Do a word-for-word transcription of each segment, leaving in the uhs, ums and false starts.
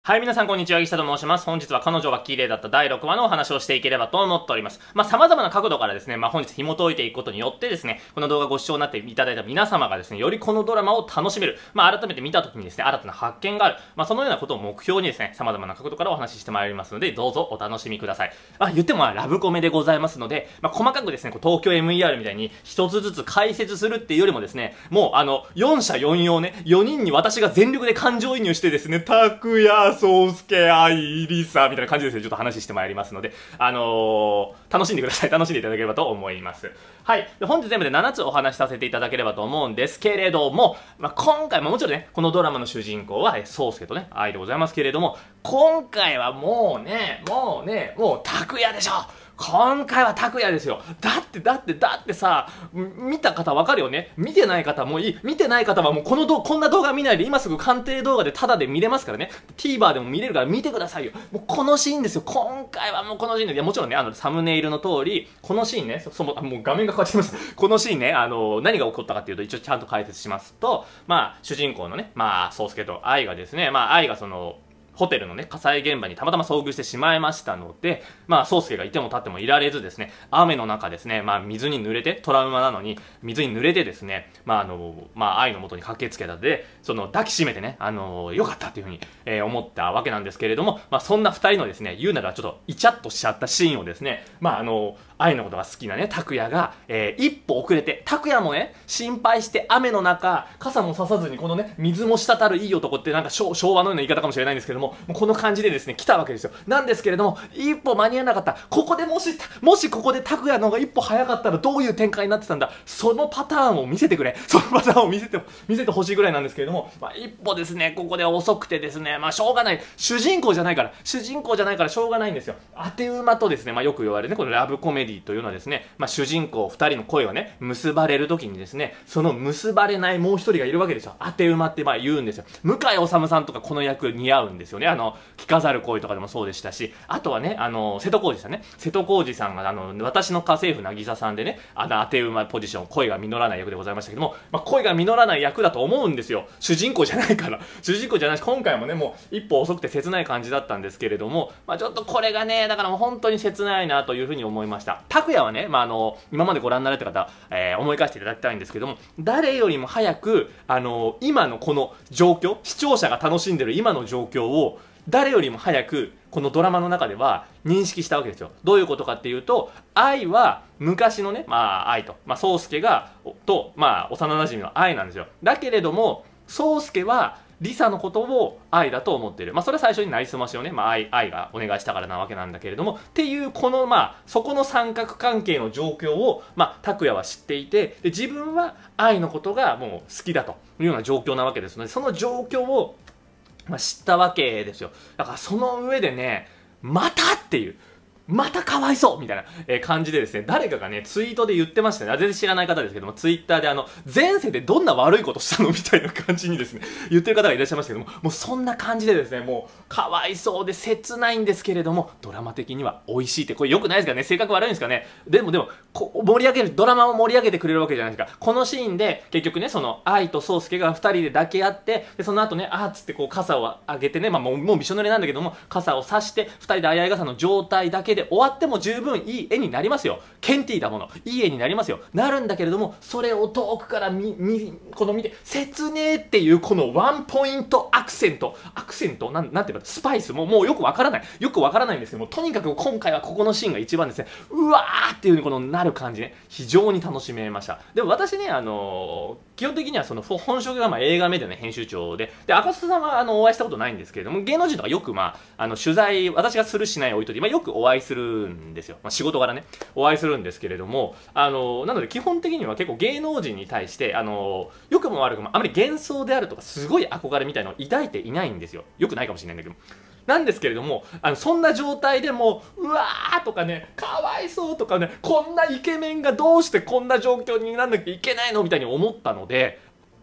はい、皆さんこんにちは、岸田と申します。本日は彼女は綺麗だっただいろくわのお話をしていければと思っております。まあ、様々な角度からですね、まあ、本日紐解いていくことによってですね、この動画ご視聴になっていただいた皆様がですね、よりこのドラマを楽しめる、まあ、改めて見た時にですね、新たな発見がある、まあ、そのようなことを目標にですね、様々な角度からお話ししてまいりますので、どうぞお楽しみください。まあ、言ってもラブコメでございますので、まあ、細かくですね、こう東京 エムイーアール みたいに一つずつ解説するっていうよりもですね、もうあの、よん者よん様ね、よにんに私が全力で感情移入してですね、拓也、宗介、愛、リサみたいな感じでですね、ちょっと話してまいりますので、あのー、楽しんでください。楽しんでいただければと思います。はい。で本日全部でななつお話しさせていただければと思うんですけれども、まあ、今回ももちろんね、このドラマの主人公は、宗介とね、愛でございますけれども、今回はもうね、もうね、もう拓也でしょ。今回は拓也ですよ。だって、だって、だってさ、見た方わかるよね。見てない方もいい。見てない方はもうこのど、こんな動画見ないで今すぐ鑑定動画でタダで見れますからね。TVer でも見れるから見てくださいよ。もうこのシーンですよ。今回はもうこのシーンで、いやもちろんね、あの、サムネイルの通り、このシーンね、そ、そも、もう画面が変わっちゃいました。このシーンね、あの、何が起こったかっていうと、一応ちゃんと解説しますと、まあ、主人公のね、まあ、宗介と愛がですね、まあ、愛がその、ホテルのね、火災現場にたまたま遭遇してしまいましたので、まあ、宗介がいても立ってもいられずですね、雨の中ですね、まあ、水に濡れて、トラウマなのに、水に濡れてですね、まあ、あの、まあ、愛の元に駆けつけたので、その、抱きしめてね、あの、よかったっていうふうに、えー、思ったわけなんですけれども、まあ、そんな二人のですね、言うならちょっと、イチャッとしちゃったシーンをですね、まあ、あの、愛のことが好きなね、拓也が、えー、一歩遅れて、拓也もね、心配して雨の中、傘もささずに、このね、水も滴るいい男ってなんか昭和のような言い方かもしれないんですけども、もうこの感じでですね、来たわけですよ。なんですけれども、一歩間に合わなかった。ここでもし、もしここで拓也の方が一歩早かったらどういう展開になってたんだ。そのパターンを見せてくれ。そのパターンを見せて、見せてほしいぐらいなんですけれども、まあ、一歩ですね、ここで遅くてですね、まあ、しょうがない。主人公じゃないから、主人公じゃないからしょうがないんですよ。当て馬とですね、まあ、よく言われるね、このラブコメディというのはですね、まあ、主人公二人の声をね、結ばれる時にですね、その結ばれないもう一人がいるわけですよ。当て馬ってまあ言うんですよ。向井理さんとかこの役似合うんですよね。あの、聞かざる声とかでもそうでしたし、あとはね、あの、瀬戸康史さんね。瀬戸康史さんが、あの、私の家政婦渚さんでね、あの、当て馬ポジション、声が実らない役でございましたけども、まあ、声が実らない役だと思うんですよ。主人公じゃないから。主人公じゃないし、今回もね、もう一歩遅くて切ない感じだったんですけれども、まあ、ちょっとこれがね、だからもう本当に切ないなというふうに思いました。拓也はね、まあ、あの、今までご覧になられた方、えー、思い返していただきたいんですけども、誰よりも早く、あの、今のこの状況、視聴者が楽しんでる今の状況を、誰よりも早くこのドラマの中では認識したわけですよ。どういうことかっていうと、愛は昔のね、まあ愛と、まあ宗介が、と、まあ幼馴染の愛なんですよ。だけれども、宗介はリサのことを愛だと思っている。まあそれは最初になりすましをね、まあ愛、愛がお願いしたからなわけなんだけれども、っていうこのまあ、そこの三角関係の状況を、まあ拓也は知っていて、で自分は愛のことがもう好きだというような状況なわけですので、その状況をまあ、知ったわけですよ。だからその上でね、またっていう、またかわいそうみたいな、えー、感じでですね、誰かがね、ツイートで言ってましたね。全然知らない方ですけども、ツイッターであの、前世でどんな悪いことしたのみたいな感じにですね、言ってる方がいらっしゃいましたけども、もうそんな感じでですね、もう、かわいそうで切ないんですけれども、ドラマ的には美味しいって、これ良くないですからね、性格悪いんですかね。でもでも、こ盛り上げる、ドラマを盛り上げてくれるわけじゃないですか。このシーンで、結局ね、その、愛と宗介が二人で抱き合って、で、その後ね、あーっつってこう、傘を上げてね、まあもう、もうびしょ濡れなんだけども、傘を差して、二人で相合い傘の状態だけで終わっても十分十分いい絵になりますよ。ケンティーだもの。いい絵になりますよ。なるんだけれども、それを遠くから見、見、この見て、切ねーっていうこのワンポイントアクセント。アクセントなん、なんていうか、スパイスももうよくわからない。よくわからないんですけども、とにかく今回はここのシーンが一番ですね、うわーっていう風にこのなる感じね、非常に楽しめました。でも私ね、あのー、基本的にはその本職がまあ映画メディアの編集長で、で、赤楚さんはあの、お会いしたことないんですけれども、芸能人とかよくまあ、あの、取材、私がするしない置いといて、まあよくお会いするんですよ。まあ、仕事柄ね、お会いするんですけれども、あの、なので基本的には結構芸能人に対して、あの、良くも悪くもあまり幻想であるとか、すごい憧れみたいなのを抱いていないんですよ。よくないかもしれないんだけど。なんですけれども、あの、そんな状態でも、うわーとかね、かわいそうとかね、こんなイケメンがどうしてこんな状況になんなきゃいけないのみたいに思ったので、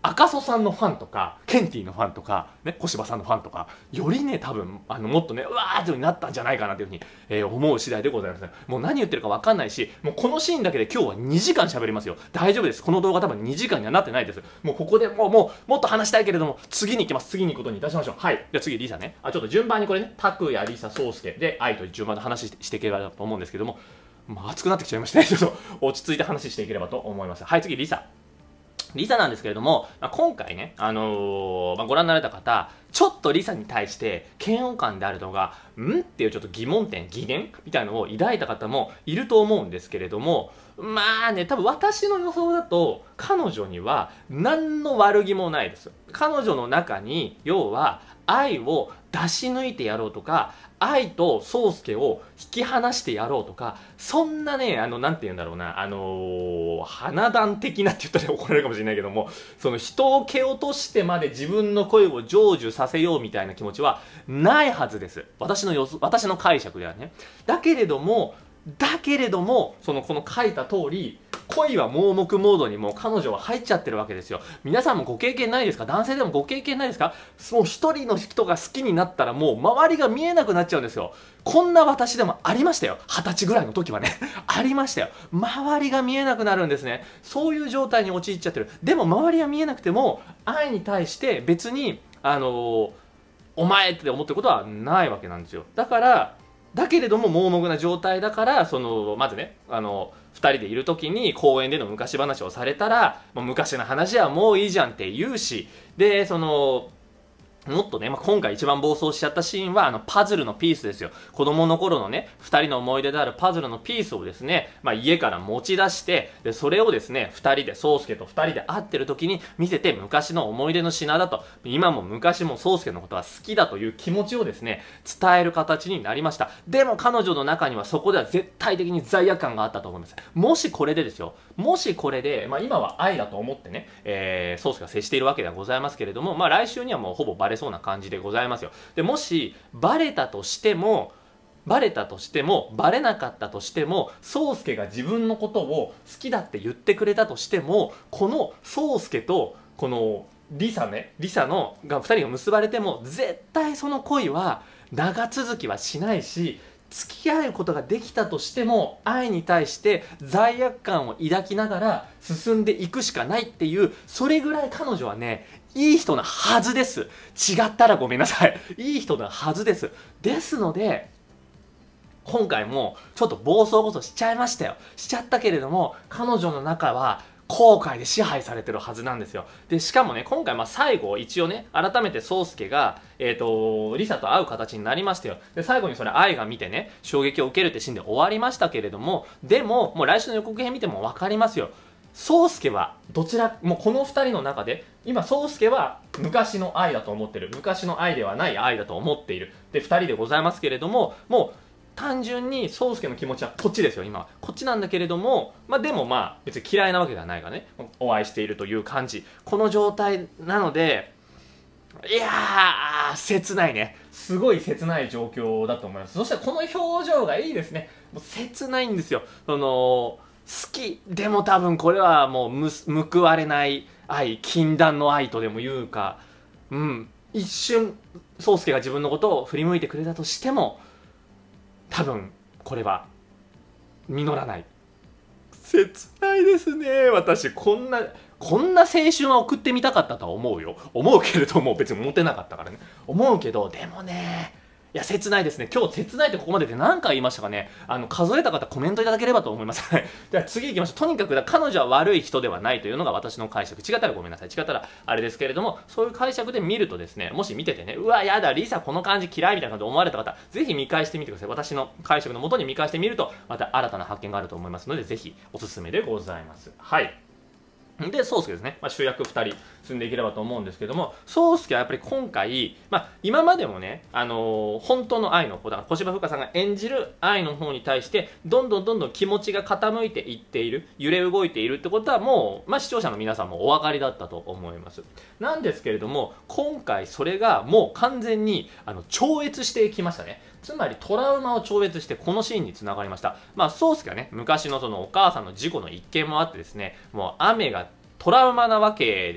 赤楚さんのファンとか、ケンティのファンとか、ね、小柴さんのファンとか、よりね、多分、あの、もっとね、うわーっていう風になったんじゃないかなというふうに、えー、思う次第でございますね。もう何言ってるかわかんないし、もうこのシーンだけで今日はにじかん喋りますよ。大丈夫です。この動画多分にじかんにはなってないです。もうここでもう、もう、もっと話したいけれども、次に行きます。次に行くことにいたしましょう。はい。じゃあ次、リサね。あ、ちょっと順番にこれね、タクヤ、リサ、ソウスケで、愛という順番で話してしていければと思うんですけども、まあ、熱くなってきちゃいましたね。ちょっと落ち着いて話していければと思います。はい、次、リサ。リサなんですけれども、まあ、今回ね、あのーまあ、ご覧になられた方、ちょっとリサに対して嫌悪感であるのが、んっていうちょっと疑問点、疑念みたいなのを抱いた方もいると思うんですけれども、まあね、多分私の予想だと、彼女には何の悪気もないです。彼女の中に、要は、愛を出し抜いてやろうとか、愛と宗介を引き離してやろうとか、そんなね、あの、なんて言うんだろうな、あのー、花壇的なって言ったら怒られるかもしれないけども、その人を蹴落としてまで自分の声を成就させようみたいな気持ちはないはずです。私の予想、私の解釈ではね。だけれども、だけれども、その、この書いた通り、恋は盲目モードにもう彼女は入っちゃってるわけですよ。皆さんもご経験ないですか？男性でもご経験ないですか？もう一人の人が好きになったらもう周りが見えなくなっちゃうんですよ。こんな私でもありましたよ。二十歳ぐらいの時はね。ありましたよ。周りが見えなくなるんですね。そういう状態に陥っちゃってる。でも周りは見えなくても、愛に対して別に、あのー、お前って思ってることはないわけなんですよ。だから、だけれども盲目な状態だから、その、まずね、あの、二人でいる時に公園での昔話をされたら、もう昔の話はもういいじゃんって言うし、で、その、もっとね、まあ、今回一番暴走しちゃったシーンは、あの、パズルのピースですよ。子供の頃のね、二人の思い出であるパズルのピースをですね、まあ、家から持ち出して、で、それをですね、二人で、宗介と二人で会ってる時に見せて、昔の思い出の品だと、今も昔も宗介のことは好きだという気持ちをですね、伝える形になりました。でも彼女の中にはそこでは絶対的に罪悪感があったと思います。もしこれでですよ、もしこれで、まあ、今は愛だと思ってね、えー、宗介が接しているわけではございますけれども、まあ、来週にはもうほぼバレそうな感じでございますよ。で、もしバレたとしてもバレたとしてもバレなかったとしても、宗介が自分のことを好きだって言ってくれたとしても、この宗介とこのリサね、リサのがふたりが結ばれても絶対その恋は長続きはしないし、付き合うことができたとしても愛に対して罪悪感を抱きながら進んでいくしかないっていう、それぐらい彼女はね、いい人なはずです。違ったらごめんなさい。いい人なはずです。ですので、今回もちょっと暴走こそしちゃいましたよ。しちゃったけれども、彼女の中は後悔で支配されてるはずなんですよ。で、しかもね、今回まあ最後、一応ね、改めて宗介が、えっと、リサと会う形になりましたよ。で、最後にそれ愛が見てね、衝撃を受けるってシーンで終わりましたけれども、でも、もう来週の予告編見ても分かりますよ。宗介はどちら、もうこのふたりの中で、今宗介は昔の愛だと思ってる。昔の愛ではない愛だと思っている。で、ふたりでございますけれども、もう、単純に宗介の気持ちはこっちですよ。今はこっちなんだけれども、まあでもまあ別に嫌いなわけではないがね、お会いしているという感じ、この状態なので、いやー切ないね。すごい切ない状況だと思います。そしてこの表情がいいですね。もう切ないんですよ。その好きでも多分これはもう報われない愛、禁断の愛とでも言うか、うん、一瞬宗介が自分のことを振り向いてくれたとしても、多分これは実らない。切ないですね。私こんなこんな青春は送ってみたかったとは思うよ。思うけれども別にモテなかったからね。思うけど、でもね、いや切ないですね。今日切ないってここまでで何回言いましたかね。あの数えた方コメントいただければと思います。では次行きましょう。とにかく彼女は悪い人ではないというのが私の解釈。違ったらごめんなさい。違ったらあれですけれども、そういう解釈で見るとですね、もし見ててね、うわやだリサこの感じ嫌いみたいな感じで思われた方、ぜひ見返してみてください。私の解釈のもとに見返してみるとまた新たな発見があると思いますので、ぜひおすすめでございます。はい。で、宗介ですね。まあ、主役ふたり進んでいければと思うんですけども、宗介はやっぱり今回、まあ、今までもね、あのー、本当の愛の方、だから小芝風花さんが演じる愛の方に対して、どんどんどんどん気持ちが傾いていっている、揺れ動いているってことはもう、まあ、視聴者の皆さんもお分かりだったと思います。なんですけれども、今回それがもう完全に、あの、超越してきましたね。つまりトラウマを超越してこのシーンにつながりました。まあ、宗介はね、昔のそのお母さんの事故の一件もあってですね、もう雨がトラウマなわけですよ。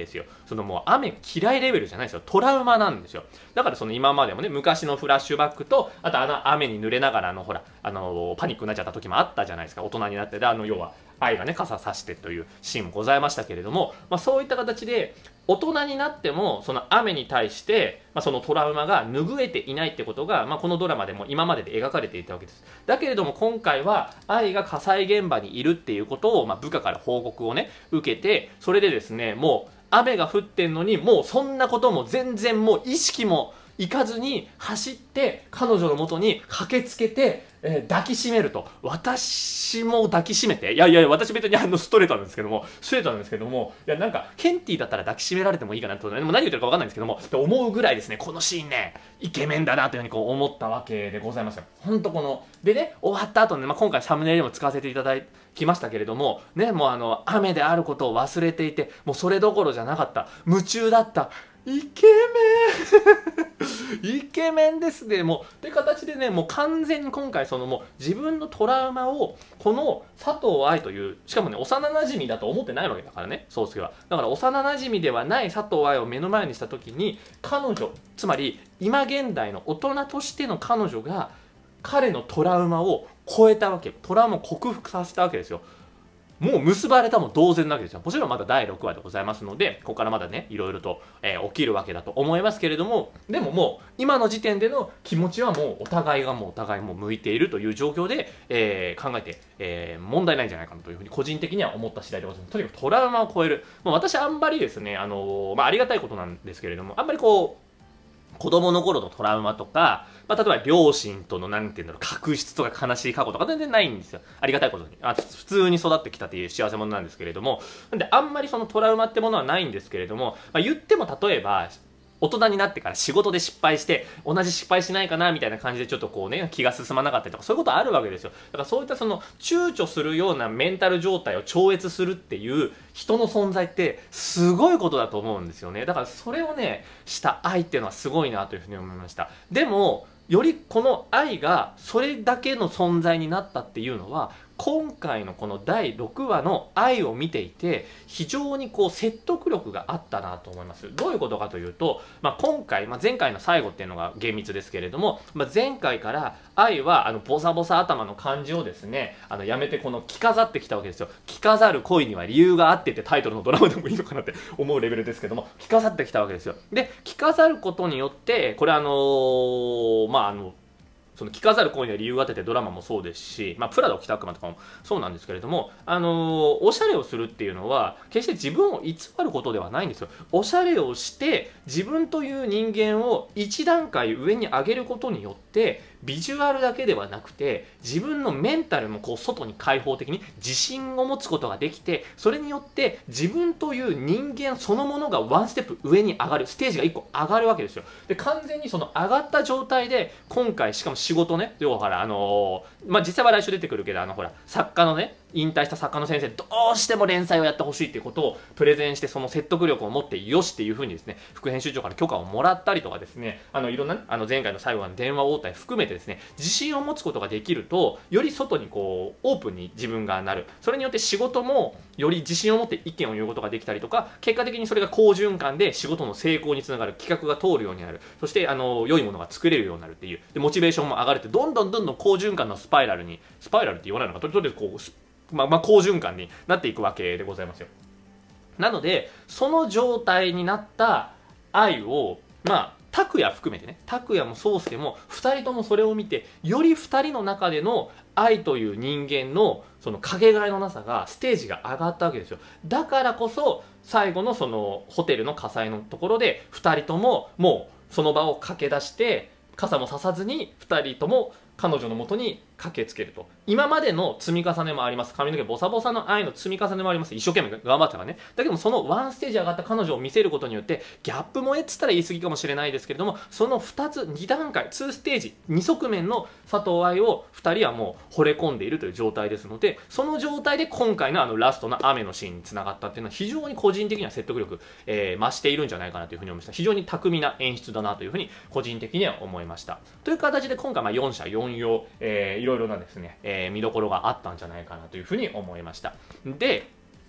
そのもう雨が嫌いレベルじゃないですよ。トラウマなんですよ。だからその今までもね、昔のフラッシュバックと、あとあの雨に濡れながら、あのほら、あのパニックになっちゃった時もあったじゃないですか。大人になって、で、あの要は愛がね、傘さしてというシーンもございましたけれども、まあ、そういった形で、大人になってもその雨に対して、まあ、そのトラウマが拭えていないってことが、まあ、このドラマでも今までで描かれていたわけです。だけれども今回は愛が火災現場にいるっていうことを、まあ、部下から報告をね受けて、それでですね、もう雨が降ってんのにもうそんなことも全然もう意識も行かずに走って彼女の元に駆けつけて、えー、抱きしめると。私も抱きしめて、いやいや私別にあのストレートなんですけどもストレートなんですけども、いやなんかケンティだったら抱きしめられてもいいかなと、でも何言ってるか分かんないんですけどもと思うぐらいですね、このシーンねイケメンだなというふうにこう思ったわけでございますよ。ほんとこのでね、終わった後ね、まあ、今回サムネイルでも使わせていただきましたけれどもね、もうあの雨であることを忘れていて、もうそれどころじゃなかった、夢中だった、イケメンイケメンですね。もうって形でね、もう完全に今回そのもう自分のトラウマをこの佐藤愛という、しかもね幼馴染だと思ってないわけだからね、宗介は。だから幼馴染ではない佐藤愛を目の前にした時に、彼女、つまり今現代の大人としての彼女が彼のトラウマを超えたわけ、トラウマを克服させたわけですよ。もう結ばれたも同然なわけですよ。もちろんまだだいろくわでございますので、ここからまだねいろいろと、えー、起きるわけだと思いますけれども、でももう今の時点での気持ちはもうお互いがもうお互いもう向いているという状況で、えー、考えて、えー、問題ないんじゃないかなというふうに個人的には思った次第でございます。とにかくトラウマを超える、もう私あんまりですね、あのー、まあ、ありがたいことなんですけれども、あんまりこう子供の頃のトラウマとか、まあ、例えば両親とのなんていうんだろう、確執とか悲しい過去とか全然ないんですよ。ありがたいことに。あ、普通に育ってきたっていう幸せ者なんですけれども、なんであんまりそのトラウマってものはないんですけれども、まあ、言っても例えば、大人になってから仕事で失敗して同じ失敗しないかなみたいな感じでちょっとこうね気が進まなかったりとか、そういうことあるわけですよ。だからそういったその躊躇するようなメンタル状態を超越するっていう人の存在ってすごいことだと思うんですよね。だからそれをねした愛っていうのはすごいなというふうに思いました。でもよりこの愛がそれだけの存在になったっていうのは、今回のこのだいろくわの愛を見ていて非常にこう説得力があったなと思います。どういうことかというと、まあ、今回、まあ、前回の最後っていうのが厳密ですけれども、まあ、前回から愛はあのボサボサ頭の感じをですねあのやめてこの着飾ってきたわけですよ。着飾る恋には理由があってってタイトルのドラマでもいいのかなって思うレベルですけども、着飾ってきたわけですよ。で着飾ることによってこれあのー、まああのその着飾る恋には理由があっててドラマもそうですし、まあ、プラダを着た悪魔とかもそうなんですけれども、あのー、おしゃれをするっていうのは決して自分を偽ることではないんですよ。おしゃれをして自分という人間を一段階上に上げることによってビジュアルだけではなくて自分のメンタルもこう外に開放的に自信を持つことができて、それによって自分という人間そのものがワンステップ上に上がる、ステージがいっこ上がるわけですよ。で完全にその上がった状態で今回しかも仕事ね、要はほらあのー、まあ実際は来週出てくるけど、あのほら作家のね引退した作家の先生どうしても連載をやってほしいっていうことをプレゼンして、その説得力を持ってよしっていうふうにですね副編集長から許可をもらったりとかですね、あのいろんな、ね、あの前回の最後の電話応対含めてですね自信を持つことができると、より外にこうオープンに自分がなる、それによって仕事もより自信を持って意見を言うことができたりとか、結果的にそれが好循環で仕事の成功につながる、企画が通るようになる、そしてあの良いものが作れるようになるっていう、でモチベーションも上がるって、どんどんどんどん好循環のスパイラルに、スパイラルって言わないのか、とりあえずこうまあ、まあ好循環になっていくわけでございますよ。なのでその状態になった愛を、まあ拓也含めてね、拓也も宗介もふたりともそれを見て、よりふたりの中での愛という人間のそのかけがえのなさがステージが上がったわけですよ。だからこそ最後のそのホテルの火災のところでふたりとももうその場を駆け出して傘もささずにふたりとも彼女のもとに駆けつけると。今までの積み重ねもあります。髪の毛ボサボサの愛の積み重ねもあります。一生懸命頑張ってたからね。だけどもそのワンステージ上がった彼女を見せることによってギャップ萌えっつったら言い過ぎかもしれないですけれども、そのふたつに段階にステージに側面の佐藤愛をふたりはもう惚れ込んでいるという状態ですので、その状態で今回のあのラストの雨のシーンにつながったっていうのは非常に個人的には説得力、えー、増しているんじゃないかなというふうに思いました。非常に巧みな演出だなというふうに個人的には思いました。という形で今回まあよんしゃよんよう、えー、いろいろなですね、えー、見どころがあったんじゃないかなというふうに思いました。で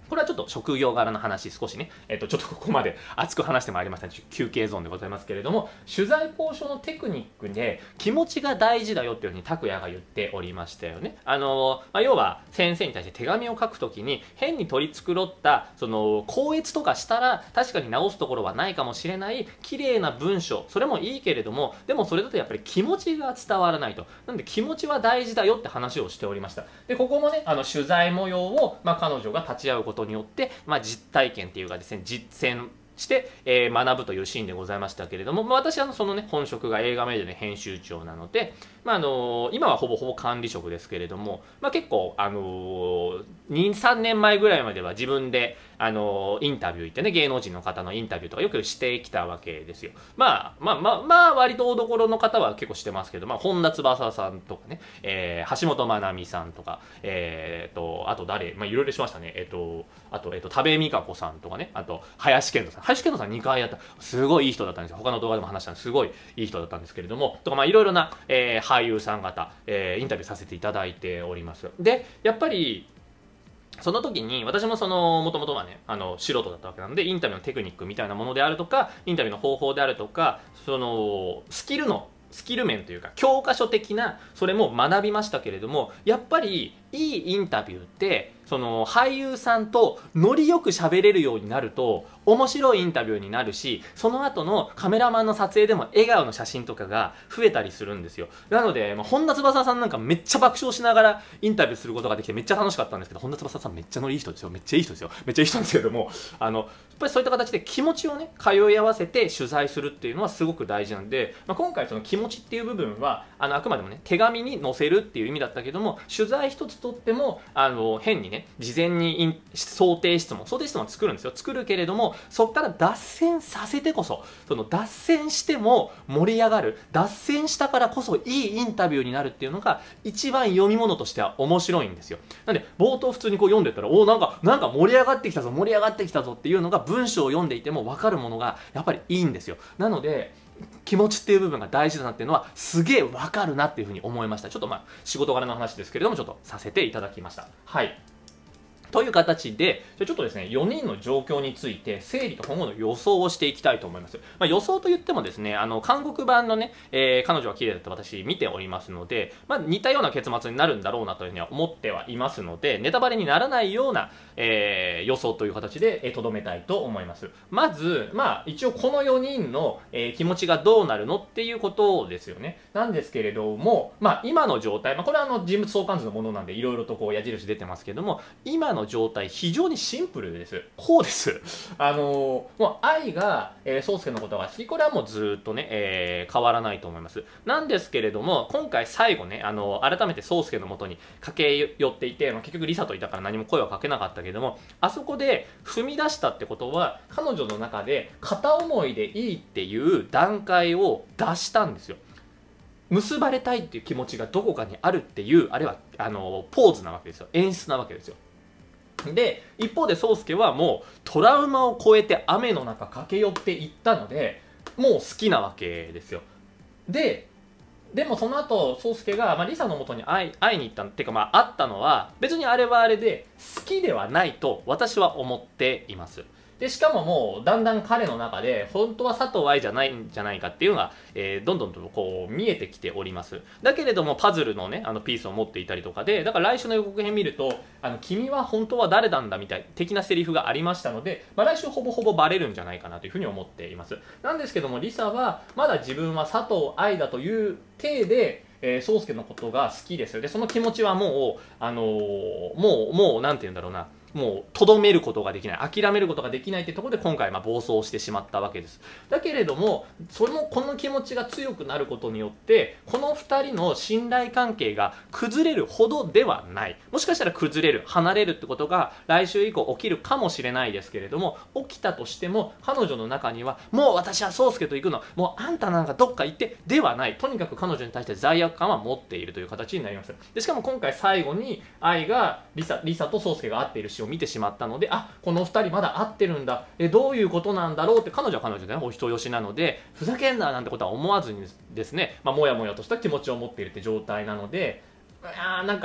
これはちょっと職業柄の話、少しね、えっと、ちょっとここまで熱く話してまいりましたので、休憩ゾーンでございますけれども、取材交渉のテクニックで気持ちが大事だよっていうふうに拓也が言っておりましたよね。あの、まあ、要は先生に対して手紙を書くときに、変に取り繕った、その、校閲とかしたら、確かに直すところはないかもしれない、綺麗な文章、それもいいけれども、でもそれだとやっぱり気持ちが伝わらないと。なんで気持ちは大事だよって話をしておりました。で、ここもね、あの、取材模様を、まあ、彼女が立ち会うことによって、まあ、実体験っていうかですね、実践して、えー、学ぶというシーンでございましたけれども、まあ、私はそのね、本職が映画メディアの編集長なので、まああのー、今はほぼほぼ管理職ですけれども、まあ、結構、あのー、に、さんねんまえぐらいまでは自分で、あのー、インタビュー行ってね、芸能人の方のインタビューとかよくしてきたわけですよ。まあ、まあ、まあ、まあ、割と大所の方は結構してますけど、まあ、本田翼さんとかね、えー、橋本まなみさんとか、えー、と、あと誰、まあ、いろいろしましたね。えっ、と、あと、えっ、と、多部未華子さんとかね、あと、林遣都さん。林遣都さんにかいやった。すごいいい人だったんですよ。他の動画でも話したんですすごいいい人だったんですけれども、とか、まあ、いろいろな、えー、俳優さん方、えー、インタビューさせていただいております。で、やっぱり、その時に私もそのもともとはねあの素人だったわけなので、インタビューのテクニックみたいなものであるとか、インタビューの方法であるとか、そのスキルのスキル面というか教科書的なそれも学びましたけれども、やっぱりいいインタビューってその俳優さんとノリよく喋れるようになると面白いインタビューになるし、その後のカメラマンの撮影でも笑顔の写真とかが増えたりするんですよ。なので、まあ、本田翼さんなんかめっちゃ爆笑しながらインタビューすることができてめっちゃ楽しかったんですけど、本田翼さんめっちゃノリいい人ですよ。めっちゃいい人ですよ。めっちゃいい人なんですけども、あのやっぱりそういった形で気持ちをね通い合わせて取材するっていうのはすごく大事なんで、まあ、今回その気持ちっていう部分はあのあくまでもね手紙に載せるっていう意味だったけども、取材一つとってもあの変にね事前に想定質問想定質問は作るんですよ。作るけれども、そこから脱線させてこそ、その脱線しても盛り上がる、脱線したからこそいいインタビューになるっていうのが一番読み物としては面白いんですよ。なんで冒頭普通にこう読んでたら、おおなんかなんか盛り上がってきたぞ盛り上がってきたぞっていうのが文章を読んでいても分かるものがやっぱりいいんですよ。なので気持ちっていう部分が大事だなっていうのはすげえ分かるなっていうふうに思いました。ちょっとまあ仕事柄の話ですけれどもちょっとさせていただきました。はい。という形で、じゃちょっとですね、よにんの状況について整理と今後の予想をしていきたいと思います。まあ、予想といってもですね、あの、韓国版のね、えー、彼女は綺麗だと私見ておりますので、まあ、似たような結末になるんだろうなというふうには思ってはいますので、ネタバレにならないような、えー、予想という形で、えー、留めたいと思います。まず、まあ、一応このよにんの、えー、気持ちがどうなるのっていうことですよね。なんですけれども、まあ、今の状態、まあ、これはあの人物相関図のものなんで、いろいろとこう矢印出てますけども、今の状態非常にシンプルです。こうです。あのー、もう愛が、えー、宗介のことが好き、これはもうずっとね、えー、変わらないと思います。なんですけれども、今回最後ね、あのー、改めて宗介のもとに駆け寄っていて、まあ、結局リサといたから何も声はかけなかったけども、あそこで踏み出したってことは、彼女の中で片思いでいいっていう段階を出したんですよ。結ばれたいっていう気持ちがどこかにあるっていう、あれはあのポーズなわけですよ。演出なわけですよ。で一方で宗介はもうトラウマを超えて雨の中駆け寄っていったのでもう好きなわけですよ。ででもその後宗介が、まあ、リサの元に会い会いに行ったっていうか、まあ、会ったのは別にあれはあれで好きではないと私は思っています。でしかももうだんだん彼の中で本当は佐藤愛じゃないんじゃないかっていうのが、えー、どんどんとこう見えてきております。だけれどもパズルのねあのピースを持っていたりとかで、だから来週の予告編見るとあの君は本当は誰なんだみたい的なセリフがありましたので、まあ、来週ほぼほぼバレるんじゃないかなというふうに思っています。なんですけどもリサはまだ自分は佐藤愛だという体でえー、宗介のことが好きですよ。でその気持ちはもうあのー、もうもうなんて言うんだろうな、もうとどめることができない、諦めることができないというところで今回まあ暴走してしまったわけです。だけれどもそれもこの気持ちが強くなることによってこのふたりの信頼関係が崩れるほどではない、もしかしたら崩れる離れるってことが来週以降起きるかもしれないですけれども、起きたとしても彼女の中にはもう私は宗介と行くの、もうあんたなんかどっか行ってではない、とにかく彼女に対して罪悪感は持っているという形になります。でしかも今回最後に愛がリサ、リサと宗介が会っているシーンを見てしまったので、あこのふたりまだ会ってるんだ、えどういうことなんだろうって、彼女は彼女で、ね、お人よしなのでふざけんななんてことは思わずにですね、まあ、もやもやとした気持ちを持っているって状態なので、あなんか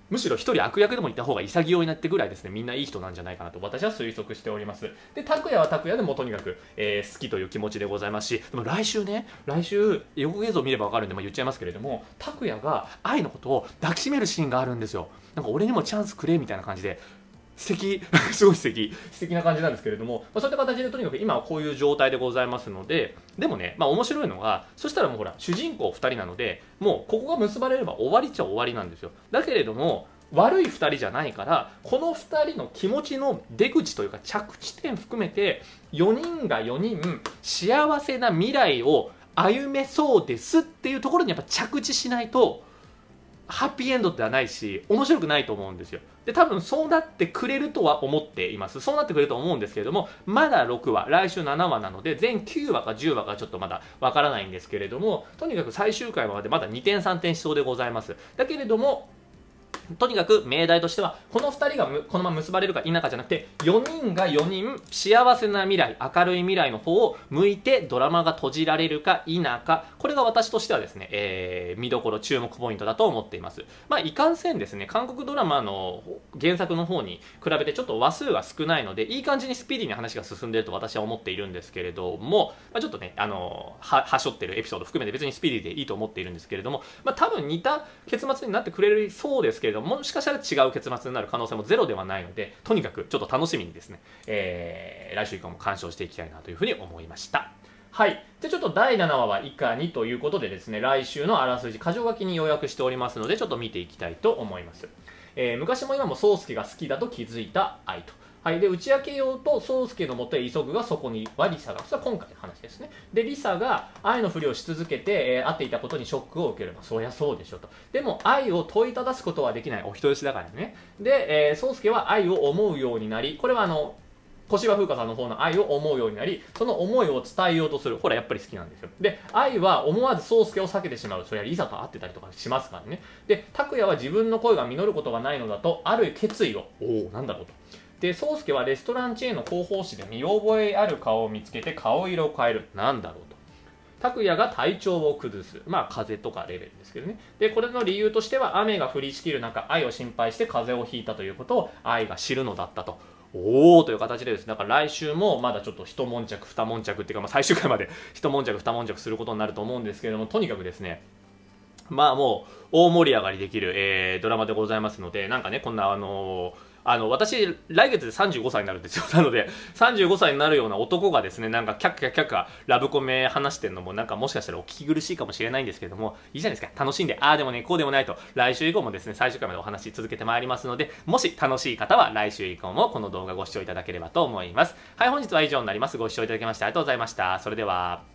むしろ一人悪役でもいた方が潔いなってぐらいですね、みんないい人なんじゃないかなと私は推測しております。で、拓也は拓也でもうとにかく、えー、好きという気持ちでございますし、でも来週ね、来週予告映像見ればわかるんで、まあ、言っちゃいますけれども、拓也が愛のことを抱きしめるシーンがあるんですよ。なんか俺にもチャンスくれみたいな感じで、素敵すごい素敵素敵な感じなんですけれども、まあ、そういった形でとにかく今はこういう状態でございますので、でもね、まあ面白いのが、そしたらもうほら主人公ふたりなので、もうここが結ばれれば終わりっちゃ終わりなんですよ。だけれども悪いふたりじゃないから、このふたりの気持ちの出口というか着地点含めてよにんがよにん幸せな未来を歩めそうですっていうところにやっぱ着地しないとハッピーエンドではないし面白くないと思うんですよ。で、多分そうなってくれるとは思っています。そうなってくれると思うんですけれども、まだろくわ、来週ななわなので全きゅうわかじゅうわかちょっとまだわからないんですけれども、とにかく最終回までまだにてんさんてんしそうでございます。だけれどもとにかく命題としてはこのふたりがこのまま結ばれるか否かじゃなくて、よにんがよにん幸せな未来、明るい未来の方を向いてドラマが閉じられるか否か、これが私としてはですね、えー、見どころ注目ポイントだと思っています。まあいかんせんですね、韓国ドラマの原作の方に比べてちょっと話数が少ないので、いい感じにスピーディーに話が進んでいると私は思っているんですけれども、まあ、ちょっとねあのははしょってるエピソード含めて別にスピーディーでいいと思っているんですけれども、まあ、多分似た結末になってくれるそうですけれども、もしかしたら違う結末になる可能性もゼロではないので、とにかくちょっと楽しみにですね、えー、来週以降も鑑賞していきたいなというふうに思いました。はい。で、ちょっとだいななわは以下にということでですね、来週のあらすじ、箇条書きに要約しておりますので、ちょっと見ていきたいと思います。えー、昔も今も宗介が好きだと気づいた愛と。はい、で打ち明けようと宗介のもとへ急ぐが、そこにはリサが、それは今回の話ですね。でリサが愛のふりをし続けて、えー、会っていたことにショックを受ける。まあ、そりゃそうでしょと。でも愛を問いただすことはできない、お人よしだからね。で、えー、宗介は愛を思うようになり、これはあの小芝風花さんの方の愛を思うようになり、その思いを伝えようとする。これやっぱり好きなんですよ。で愛は思わず宗介を避けてしまう。それはリサと会ってたりとかしますからね。で拓也は自分の声が実ることがないのだと、ある決意を、おおなんだろうと。で宗介はレストランチェーンの広報誌で見覚えある顔を見つけて顔色を変える。なんだろうと。拓也が体調を崩す。まあ風邪とかレベルですけどね。でこれの理由としては、雨が降りしきる中愛を心配して風邪をひいたということを愛が知るのだったと。おーという形でですね、だから来週もまだちょっと一悶着二悶着っていうか、まあ、最終回まで一悶着二悶着することになると思うんですけれども、とにかくですね、まあもう大盛り上がりできる、えー、ドラマでございますので、なんかねこんなあのーあの私来月でさんじゅうごさいになるんですよ。なのでさんじゅうごさいになるような男がですね、なんかキャッキャッキャッキャラブコメ話してるのもなんかもしかしたらお聞き苦しいかもしれないんですけども、いいじゃないですか。楽しんで、ああでもねこうでもないと、来週以降もですね最終回までお話し続けてまいりますので、もし楽しい方は来週以降もこの動画ご視聴いただければと思います。はい、本日は以上になります。ご視聴いただきましてありがとうございました。それでは。